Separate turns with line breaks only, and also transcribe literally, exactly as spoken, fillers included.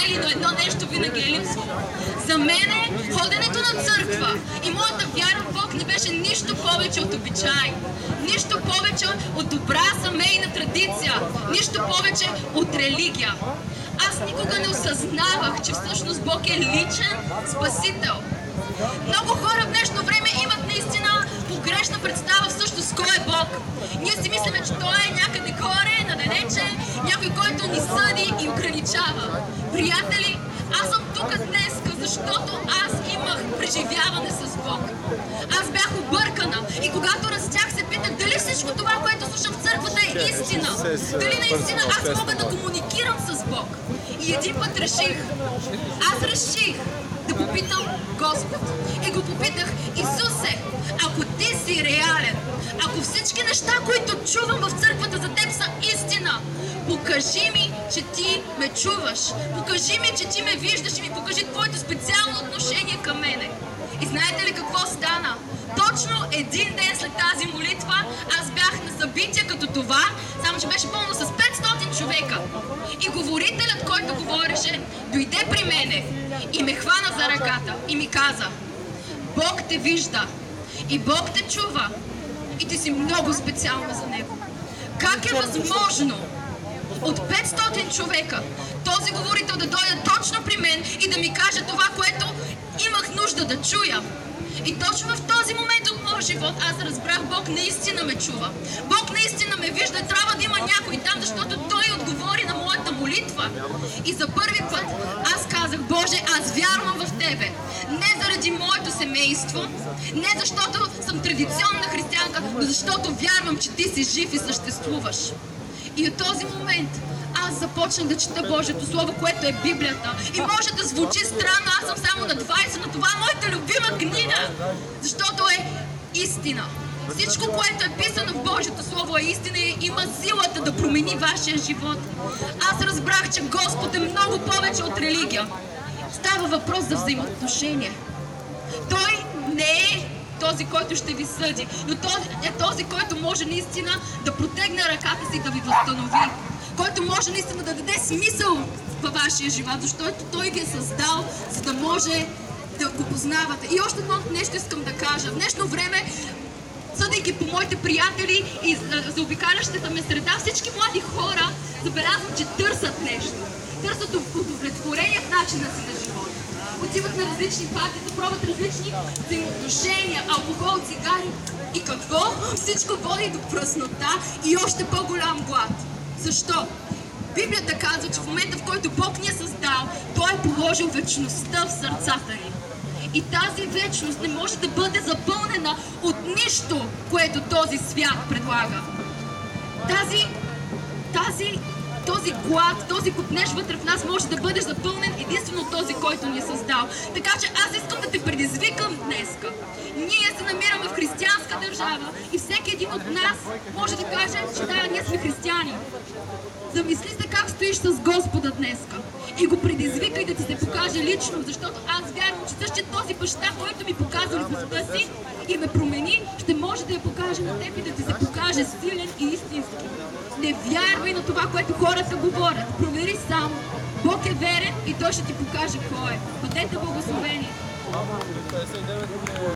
цели, но едно нещо винаги е липсвало. За мене ходенето на църква и моята вяра в Бог не беше нищо повече от обичай. Нищо повече от добра семейна традиция. Нищо повече от религия. Аз никога не осъзнавах, че всъщност Бог е личен спасител. Много хора в днешно време имат наистина погрешна представа всъщност кой е Бог. Ние си мислиме, че Той е някъде горе, надалече, някой, който ни съди и ограничава. Приятели, аз съм тук днес, защото аз имах преживяване с Бог. Аз бях объркана и когато растях се питах дали всичко това, което слушам в църквата е истина. Дали наистина аз мога да комуникирам с Бог. И един път реших, аз реших да попитам Господ. И го попитах: Исусе, ако ти си реален, ако всички неща, които чувам в църквата за теб са истина, покажи ми, че ти ме чуваш. Покажи ми, че ти ме виждаш и ми покажи твоето специално отношение към мене. И знаете ли какво стана? Точно един ден след тази молитва аз бях на събитие като това, само че беше пълно с петстотин човека. И говорителят, който говореше, дойде при мене и ме хвана за ръката и ми каза: Бог те вижда и Бог те чува и ти си много специална за Него. Как е възможно от петстотин човека този говорител да дойде точно при мен и да ми каже това, което имах нужда да чуя? И точно в този момент от моя живот аз разбрах, Бог наистина ме чува. Бог наистина ме вижда. Трябва да има някой там, защото Той отговори на моята молитва. И за първи път аз казах: Боже, аз вярвам в Тебе. Не заради моето семейство, не защото съм традиционна християнка, но защото вярвам, че Ти си жив и съществуваш. И от този момент аз започнах да чета Божието Слово, което е Библията. И може да звучи странно, аз съм само на двайсет, но това е моята любима книга, защото е истина. Всичко, което е писано в Божието Слово е истина и има силата да промени вашия живот. Аз разбрах, че Господ е много повече от религия. Става въпрос за взаимоотношение. Той не е този, който ще ви съди, но този е този, който може наистина да протегне ръката си и да ви възстанови. Който може наистина да даде смисъл във вашия живот, защото Той ви е създал, за да може да го познавате. И още едно нещо искам да кажа. В днешно време, съдейки по моите приятели и заобикалящата ме среда, всички млади хора забелязвам, че търсят нещо. Търсят удовлетворение в начина си на живота. Отиват на различни пати, да пробват различни взаимоотношения, алкохол, цигари. И какво? Всичко води до пръснота и още по-голям глад. Защо? Библията казва, че в момента, в който Бог ни е създал, Той е положил вечността в сърцата ни. И тази вечност не може да бъде запълнена от нищо, което този свят предлага. Тази, тази, този глад, този купнеж вътре в нас може да бъде запълнен единствено от този, който ни е създал. Така че аз искам да те предизвикам днеска. Ние се намираме в християнска държава и всеки един от нас може да каже, че да, ние сме християни. Замисли се как стоиш с Господа днеска и го предизвикай да ти се покаже лично, защото аз вярвам, че същия този баща, който ми показва любовта си и ме промени, ще може да я покаже на теб и да ти се покаже силен и истински. Не вярвай на това, което хората говорят. Провери сам. Бог е верен и Той ще ти покаже кой е. Бъдете благословени!